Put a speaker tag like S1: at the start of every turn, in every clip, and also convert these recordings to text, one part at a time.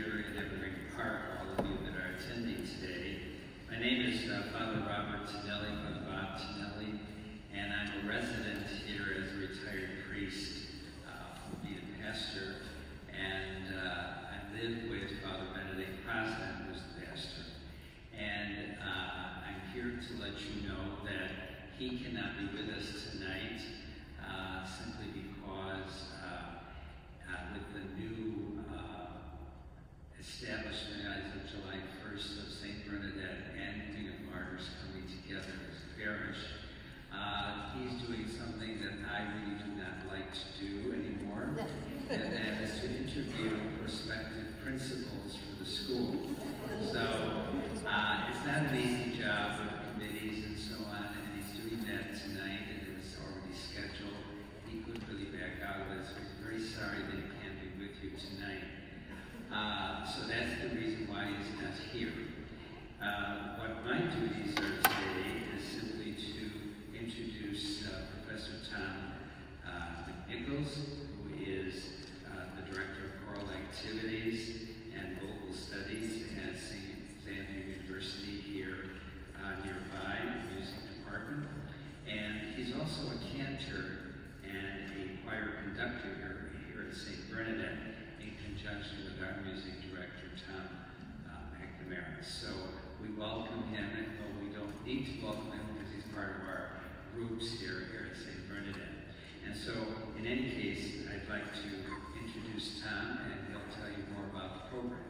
S1: here at Evergreen Park, all of you that are attending today. My name is Father Robert Tonelli, Father Bob Tonelli, and I'm a resident here as a retired priest from being a pastor. And I live with Father Benedict Prosman, who's the pastor. And I'm here to let you know that he cannot be with us tonight simply because with the new establishment as of July 1st of St. Bernadette and Queen of Martyrs coming together as a parish, he's doing something that I really do not like to do anymore, and that is to interview prospective principals for the school. So it's not an easy job with committees and so on, and he's doing that tonight, and it was already scheduled. He couldn't really back out of it, so he's very sorry that he can't be with you tonight. So that's the reason why he's not here. What my duties are today is simply to introduce Professor Tom McNichols, who is the Director of Choral Activities and Vocal Studies at St. Xavier University here nearby, Music Department. And he's also a cantor and a choir conductor here at St. Bernadette, in conjunction with our music director, Tom McNamara. So we welcome him, and though we don't need to welcome him because he's part of our groups here at St. Bernadette. And so, in any case, I'd like to introduce Tom, and he'll tell you more about the program.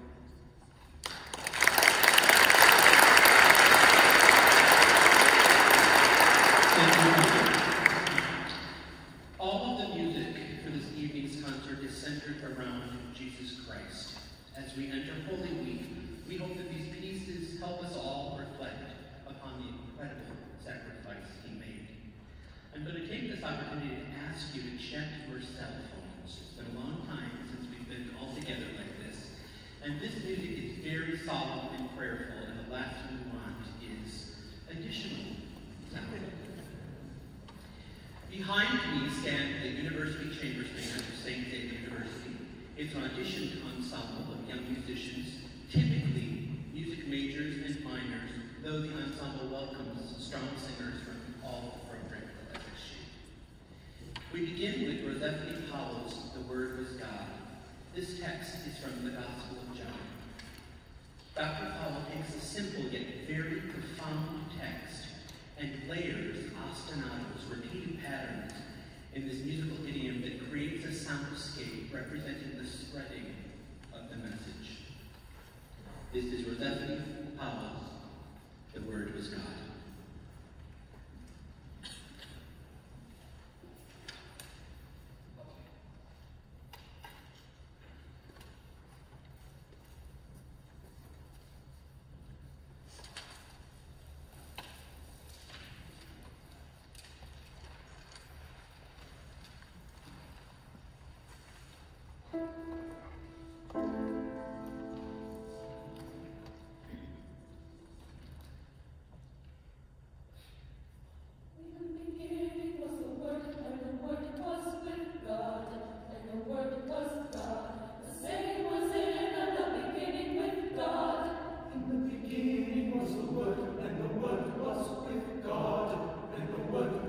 S2: Thank you. All of the music for this evening's concert is centered around Jesus Christ. As we enter Holy Week, we hope that these pieces help us all reflect upon the incredible sacrifice he made. I'm going to take this opportunity to ask you to check your cell phones. It's been a long time since we've been all together like this. And this music is very solemn and prayerful, and the last thing we want is additional sound. Behind me stand the University Chamber Singers of St. Xavier University. It's an auditioned ensemble of young musicians, typically music majors and minors, though the ensemble welcomes strong singers from all the programs of FSU. We begin with Rosephine Powell's The Word Was God. This text is from the Gospel of John. Dr. Powell takes a simple yet very profound text and layers ostinatos, repeated patterns, in this musical idiom that creates a soundscape representing the spreading of the message. This is Rosephine Powell's The Word Was God.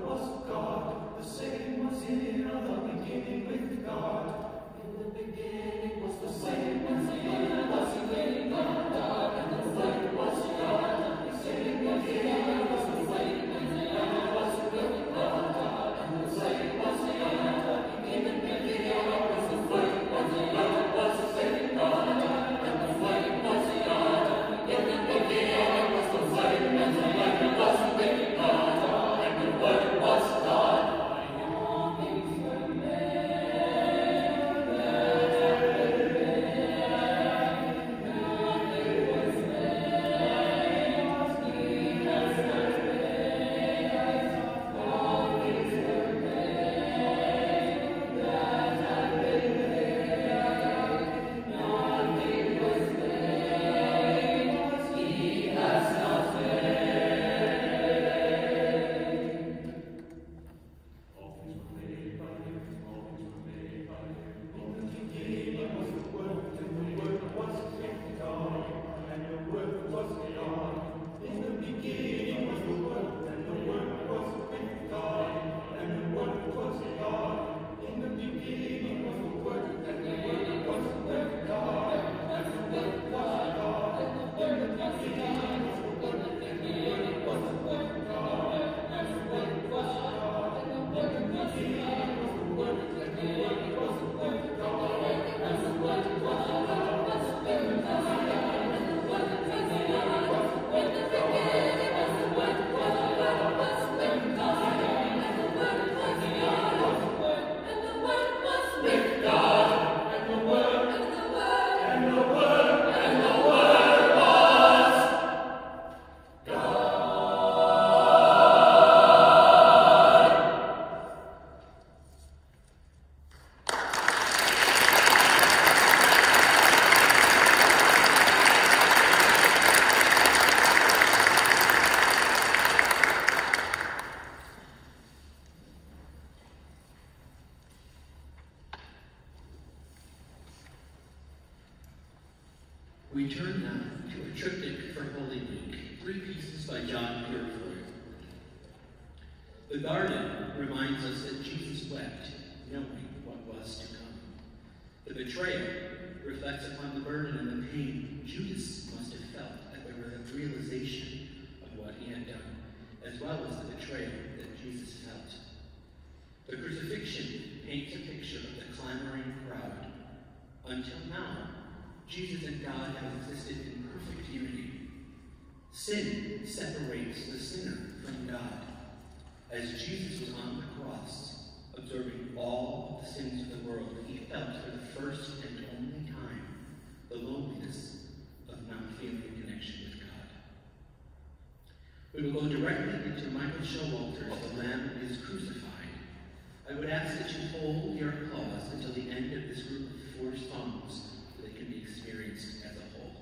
S3: Begin.
S2: We turn now to a triptych for Holy Week, 3 pieces by John Purefoy. The garden reminds us that Jesus wept, knowing what was to come. The betrayal reflects upon the burden and the pain Judas must have felt at the realization of what he had done, as well as the betrayal that Jesus felt. The crucifixion paints a picture of the clamoring crowd. Until now, Jesus and God have existed in perfect unity. Sin separates the sinner from God. As Jesus was on the cross, absorbing all of the sins of the world, he felt for the first and only time the loneliness of not feeling a connection with God. We will go directly into Michael Showalter's The Lamb is Crucified. I would ask that you hold your applause until the end of this group of 4 songs so they can be experienced as a whole.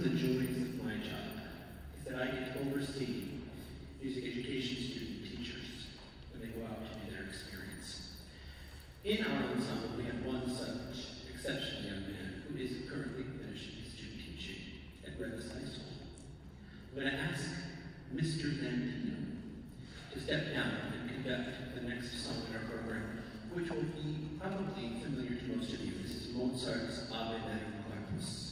S2: the joys of my job is that I get to oversee music education student teachers when they go out to do their experience. In our ensemble, we have one such exceptional young man who is currently finishing his student teaching at Redlands High School. I'm going to ask Mr. Landino to step down and conduct the next song in our program, which will be probably familiar to most of you. This is Mozart's Ave Verum Corpus.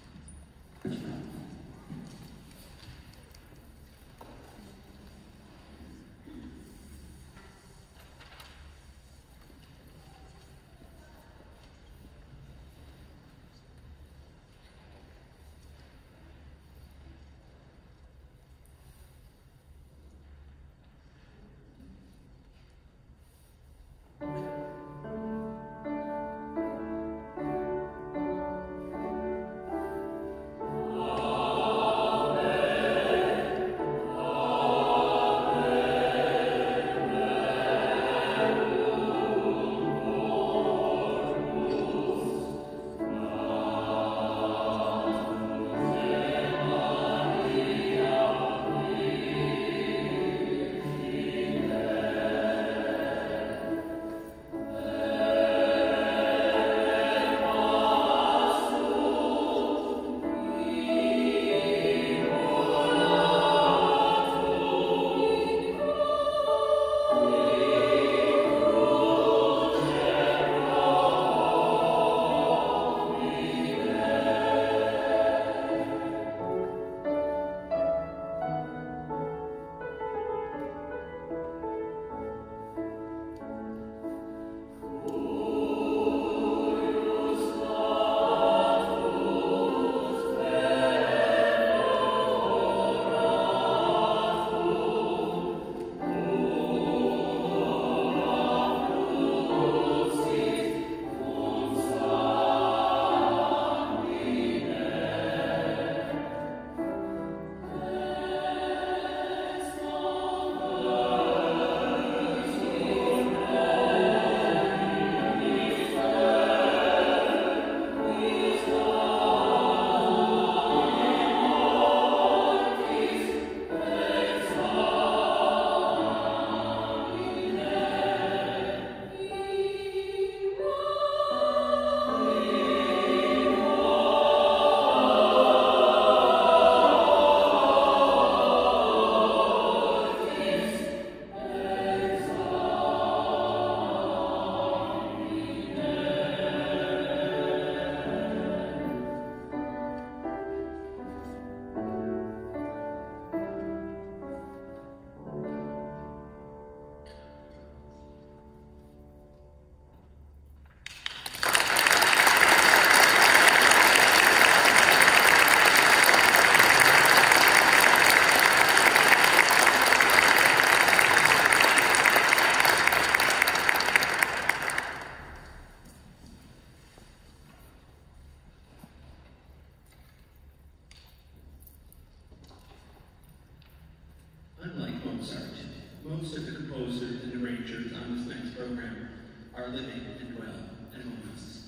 S2: Most of the composers and arrangers on this next program are living and well and among us.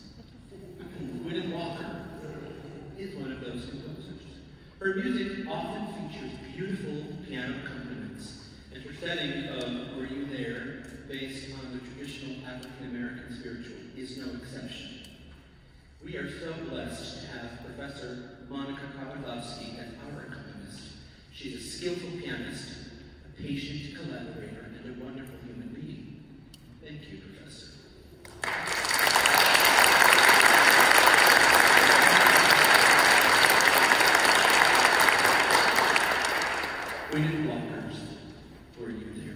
S2: Gwyneth Walker is one of those composers. Her music often features beautiful piano accompaniments, and her setting of Were You There, based on the traditional African-American spiritual, is no exception. We are so blessed to have Professor Monica Pawlikowski as our accompanist. She's a skillful pianist, a patient collaborator, and a wonderful human being. Thank you, Professor. Gwyneth Walker's Were You There?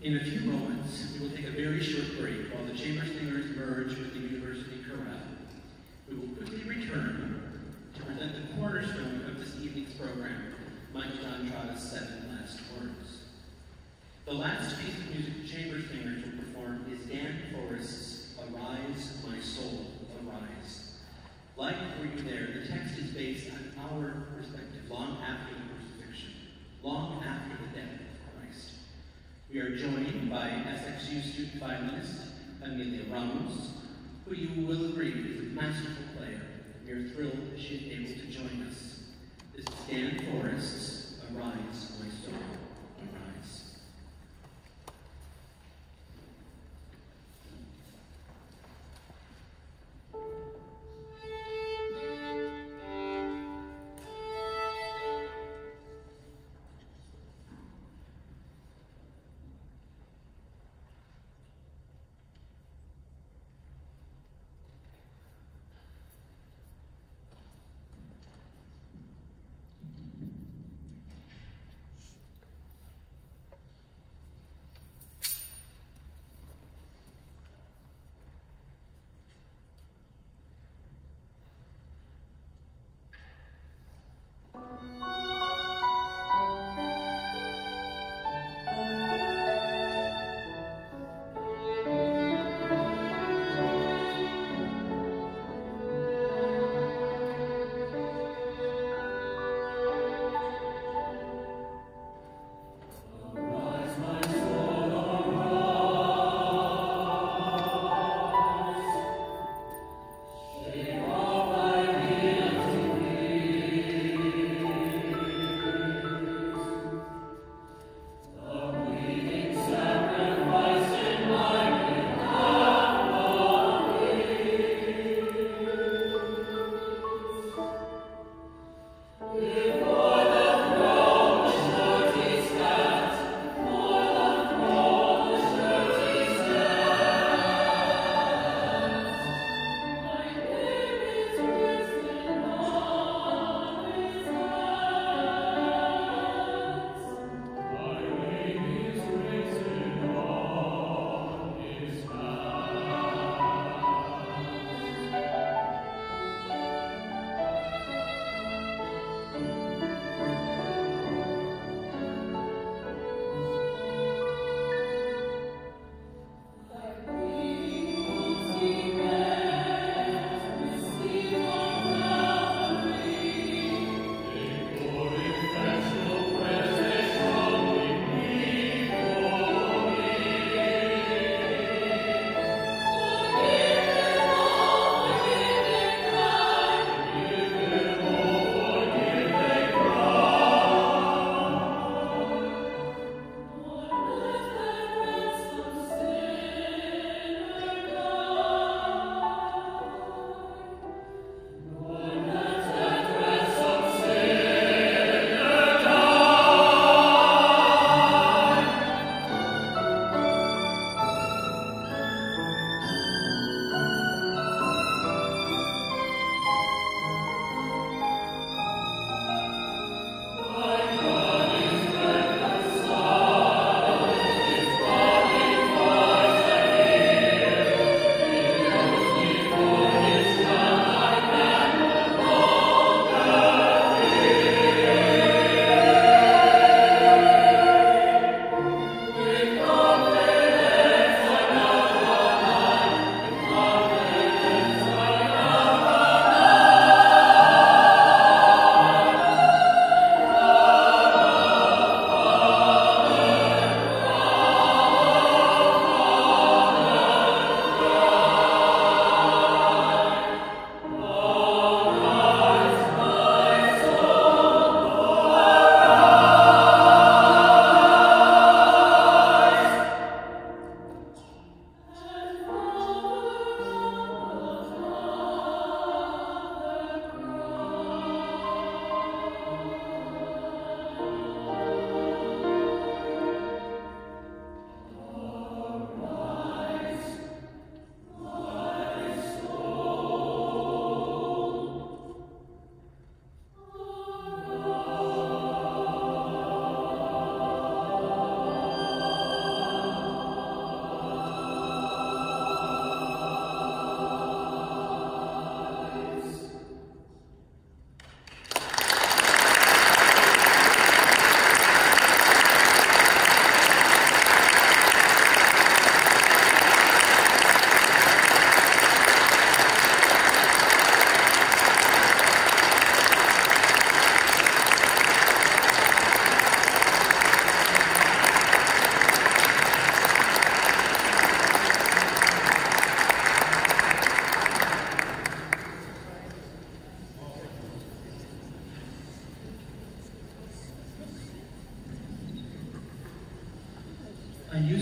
S2: In a few moments, we will take a very short break while the chamber singers merge with the university chorale. We will quickly return to present the cornerstone of this evening's program, Mike John Trotta's 7 Last Words. The last piece of music the chamber singers will perform is Dan Forrest's Arise, My Soul, Arise. Like Were You There, the text is based on our perspective long after the crucifixion, long after the death of Christ. We are joined by SXU student violinist Amelia Ramos, who you will agree is a masterful player. We are thrilled that she is able to join us. This is Dan Forrest's Arise, My Soul, Arise.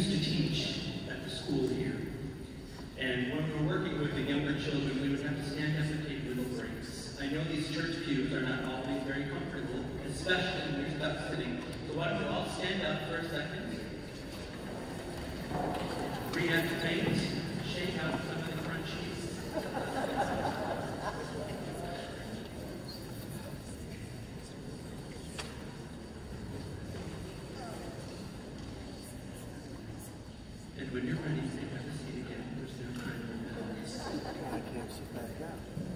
S2: used to teach at the school here. And when we're working with the younger children, we would have to stand up and take little breaks. I know these church pews are not always very comfortable, especially when you're stuck sitting. So why don't we all stand up for a second? Reactivate, shake out some of the crunchies. And when you're ready, take have a seat again. There's no time for this.
S3: I can't sit back down.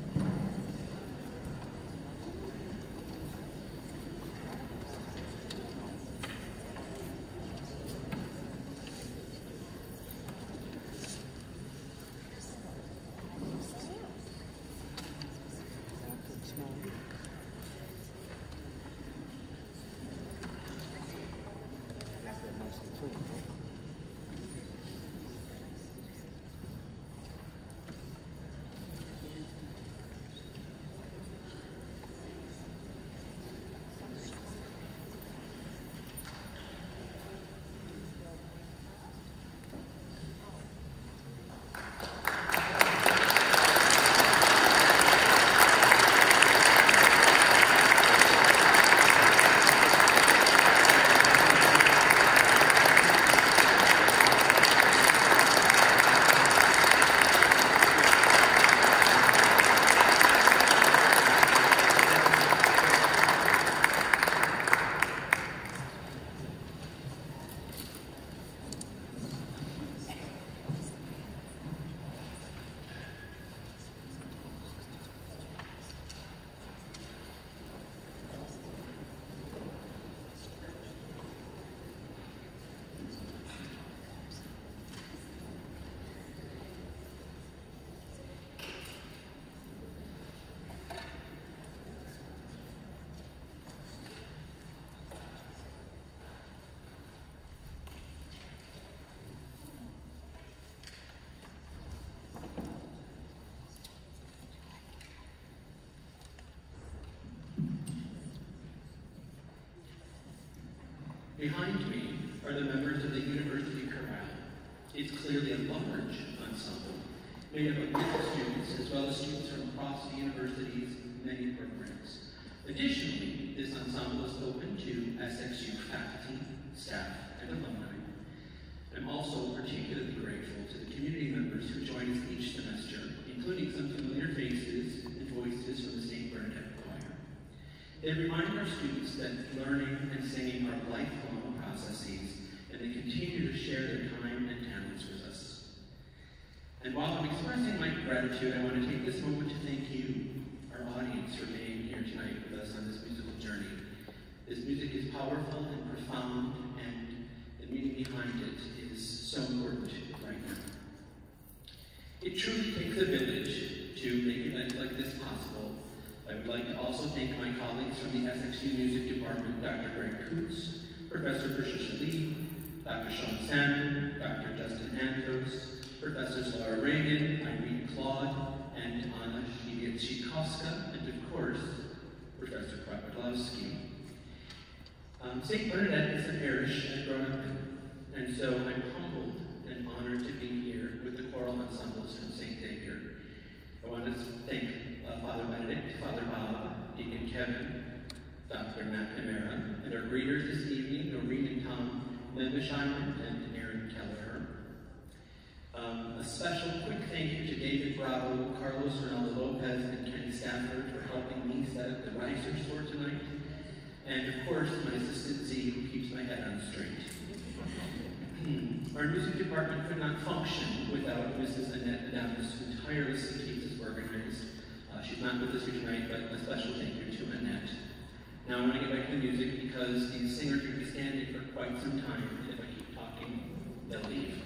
S2: Behind me are the members of the University Chorale. It's clearly a large ensemble, made up of music students as well as students from across the university's many programs. Additionally, this ensemble is open to SXU faculty, staff, and alumni. I'm also particularly grateful to the community members who join us each semester, including some familiar faces and voices from the St. Bernadette Choir. They remind our students that learning and singing are lifelong processes, and they continue to share their time and talents with us. And while I'm expressing my gratitude, I want to take this moment to thank you, our audience, for being here tonight with us on this musical journey. This music is powerful and profound, and the meaning behind it is so important right now. It truly takes a village to make events like this possible. I would like to also thank my colleagues from the SXU Music Department, Dr. Greg Coots, Professor Patricia Lee, Dr. Sean Salmon, Dr. Justin Andros, Professors Laura Reagan, Irene Claude, and Anna Shchikowska, and of course, Professor Kropotowski. St. Bernadette is a parish I've grown up in, and so I'm humbled and honored to be here with the choral ensembles from St. Xavier. I want to thank Father Benedict, Father Bob, Deacon Kevin, Dr. Matt Camara, and our greeters this evening, Noreen and Tom Lindesheimer and Aaron Kelleher. A special quick thank you to David Bravo, Carlos Ronaldo Lopez, and Kenny Stafford for helping me set up the riser store tonight. And of course, my assistant Z, who keeps my head on straight. Our music department could not function without Mrs. Annette Adams, who tirelessly keeps us organized. She's not with us here tonight, but a special thank you to Annette. Now I want to get back to the music because these singers will be standing for quite some time, and if I keep talking, they'll leave.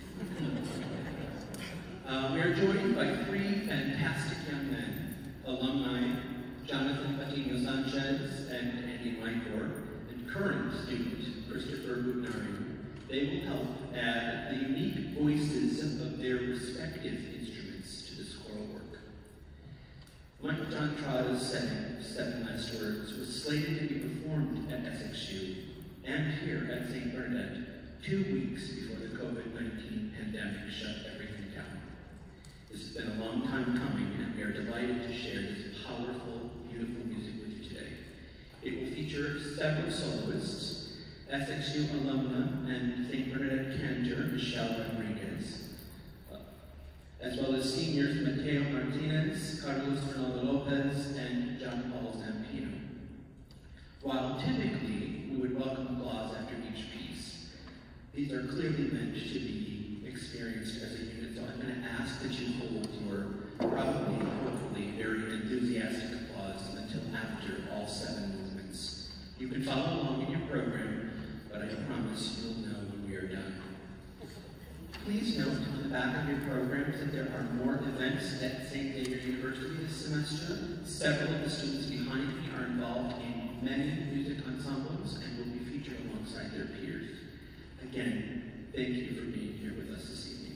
S2: We are joined by three fantastic young men, alumni Jonathan Patino Sanchez and Andy Mykor, and current student Christopher Bugnarian. They will help add the unique voices of their respective instruments to this choral work. Michael John Trotta's setting, Seven Last Words, was slated to be performed at SXU and here at St. Bernadette 2 weeks before the COVID-19 pandemic shut everything down. This has been a long time coming, and we are delighted to share this powerful, beautiful music with you today. It will feature several soloists, SXU alumna and St. Bernadette cantor Michelle Rodriguez, as well as seniors Mateo Martinez, Carlos Fernando Lopez, and John Paul Zampino. While typically we would welcome applause after each piece, these are clearly meant to be experienced as a unit, so I'm going to ask that you hold your probably, hopefully, very enthusiastic applause until after all 7 movements. You can follow along in your program, but I promise you'll know when we are done. Please note on the back of your programs that there are more events at St. Xavier University this semester. Several of the students behind me are involved in many music ensembles and will be featured alongside their peers. Again, thank you for being here with us this evening.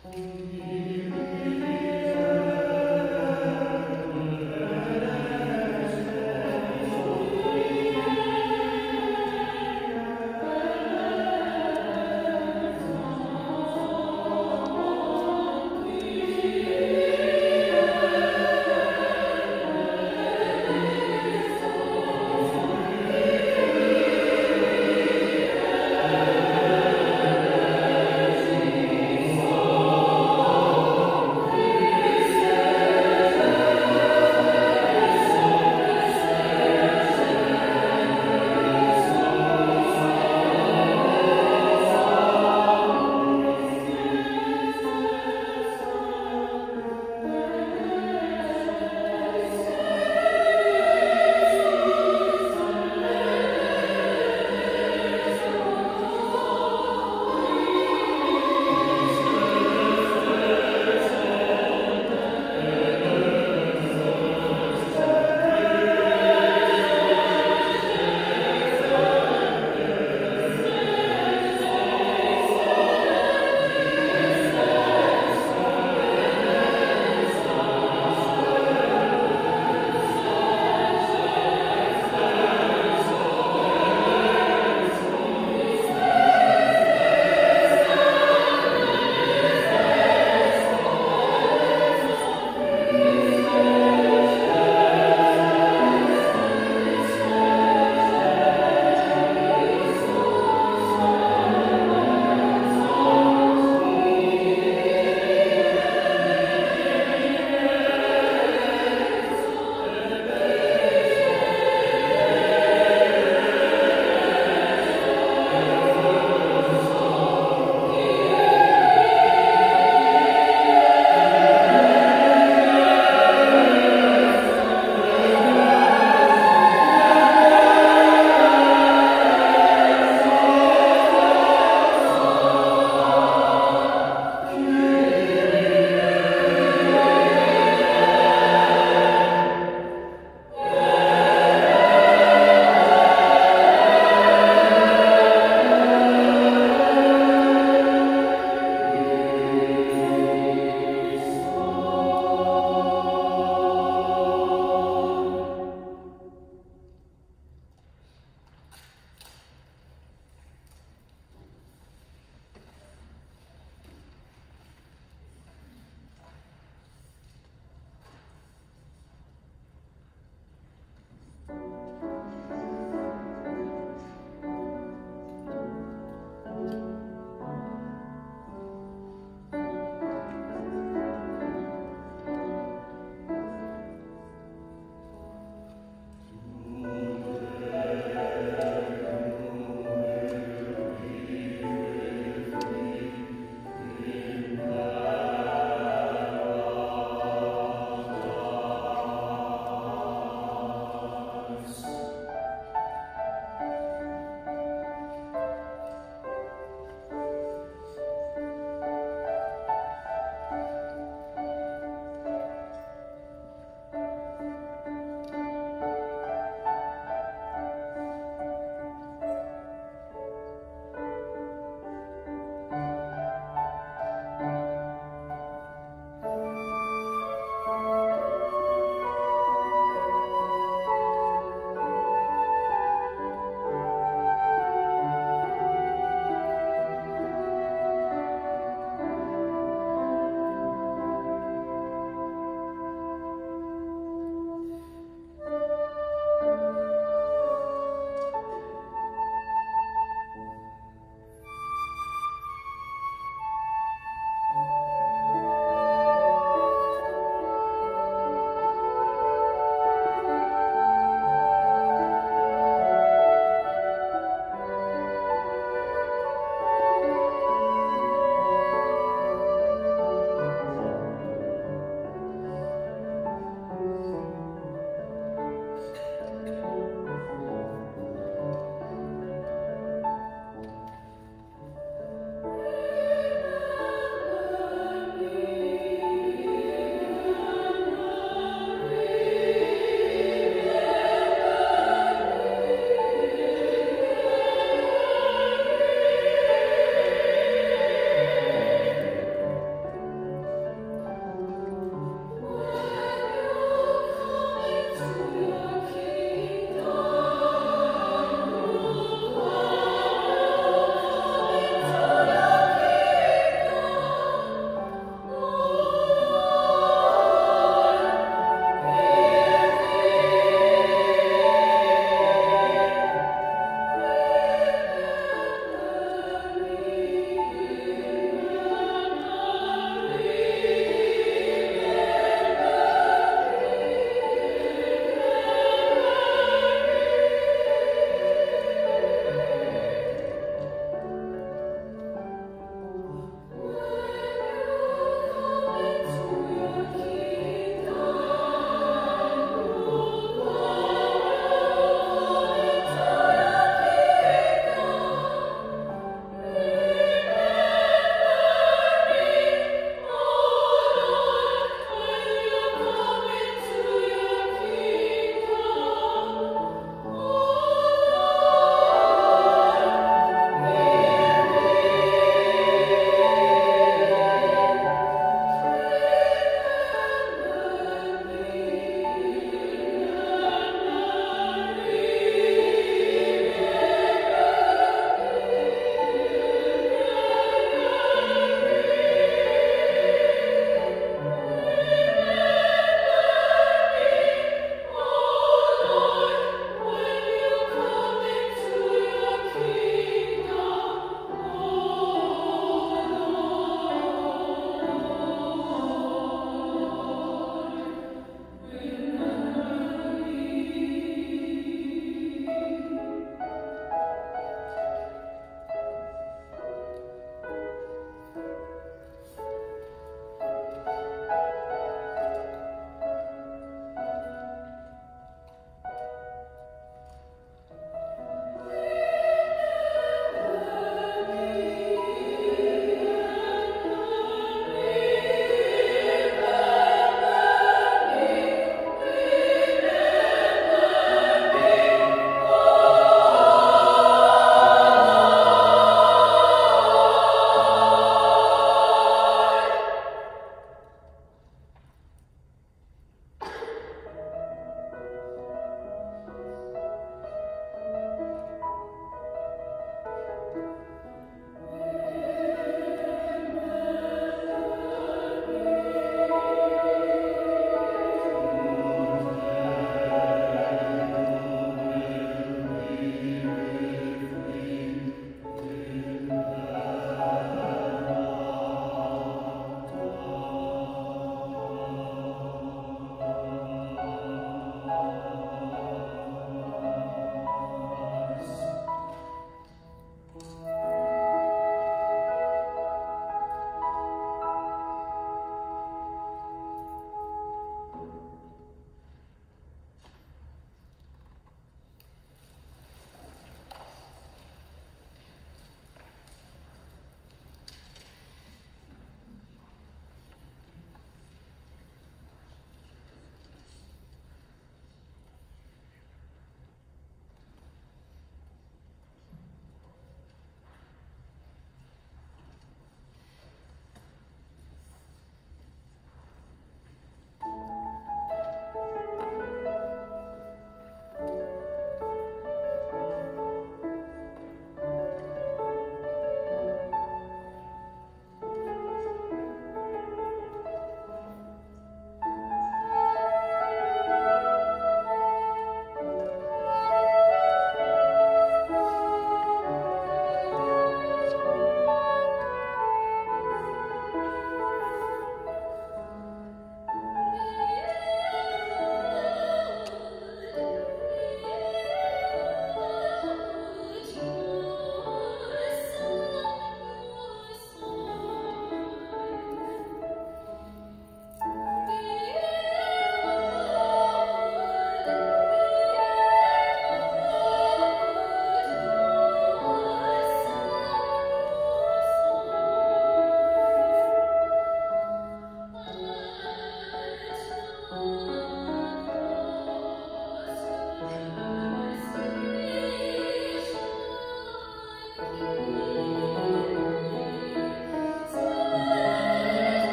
S4: Amen.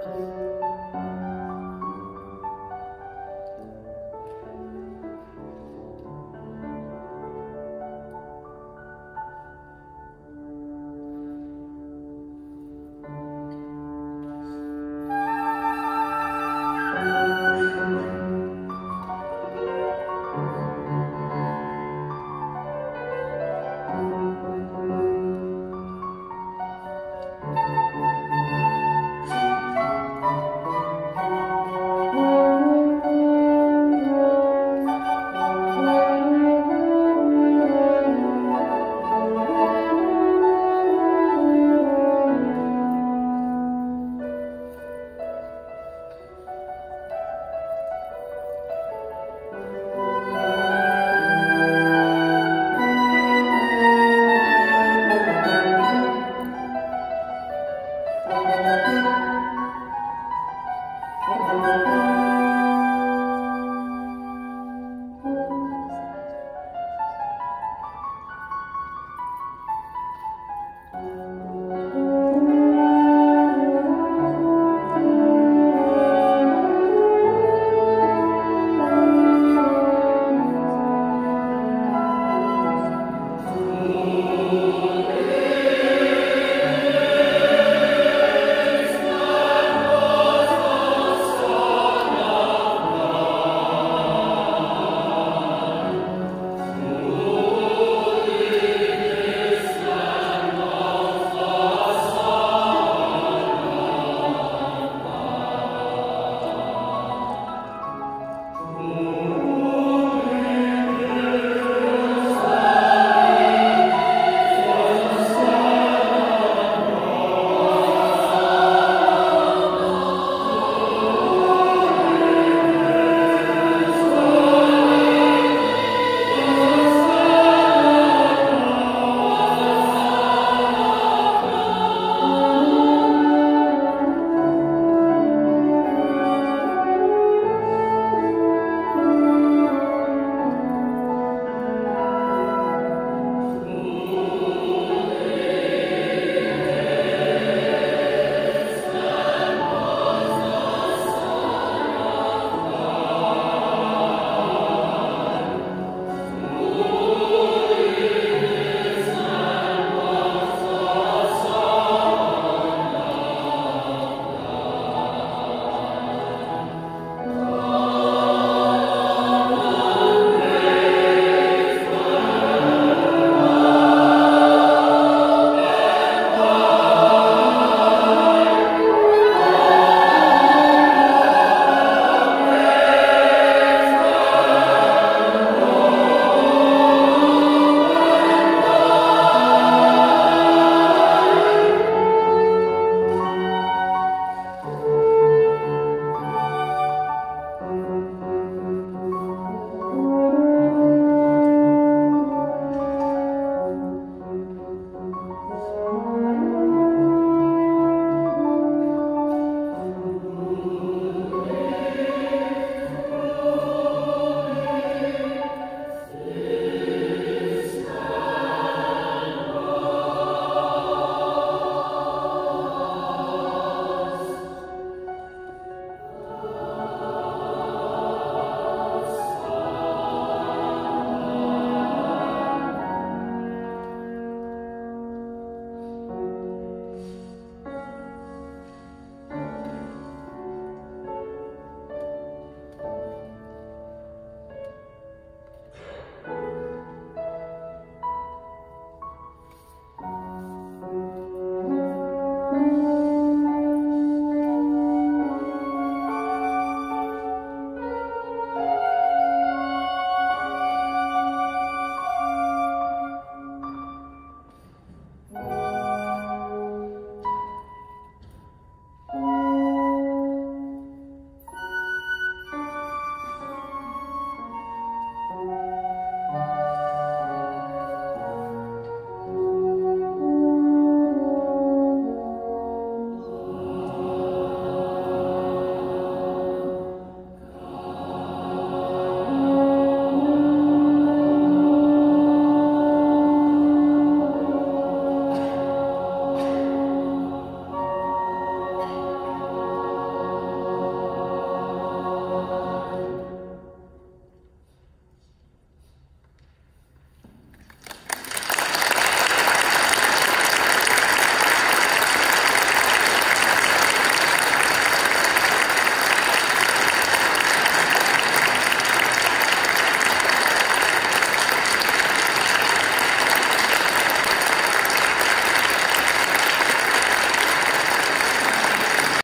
S4: Thank you.